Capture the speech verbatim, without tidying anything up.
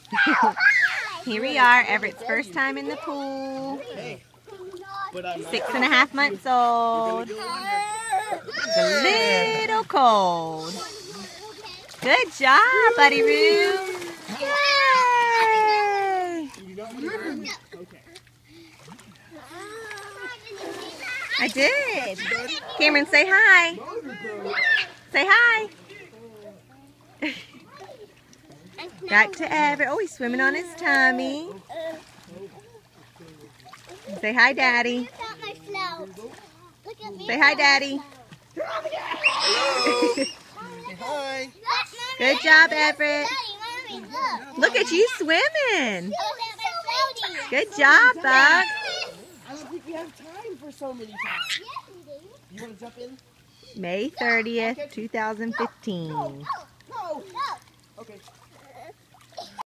Here we are, Everett's first time in the pool. Six and a half months old. It's a little cold. Good job, Buddy Roo. Yay! I did. Cameron, say hi. Say hi. Back to Everett. Oh, he's swimming on his tummy. Say hi, Daddy. Say hi, Daddy. Hi. Good job, Everett. Look at you swimming. Good job, Buck. I don't think we have time for so many times. You want to jump in? May thirtieth, two thousand fifteen. Go, go, go. Okay.